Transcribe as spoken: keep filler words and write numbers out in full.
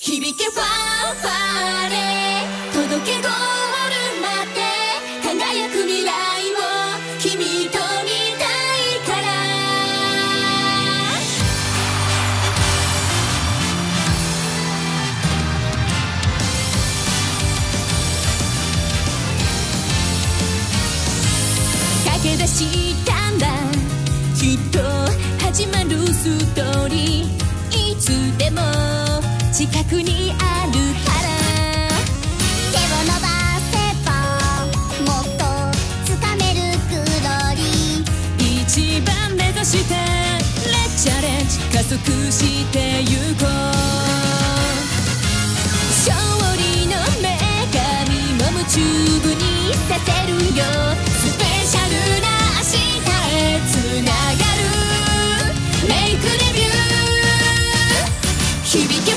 響けファンファーレ届けゴールまで輝く未来を君と見たいから駆け出したんだきっと始まるストーリーいつでも近くにあるから手を伸ばせばもっと掴めるglory 一番目指してレッチャレンジ加速してゆこう勝利の女神も夢中にさせるよスペシャルな明日へつながるメイクレビュー響け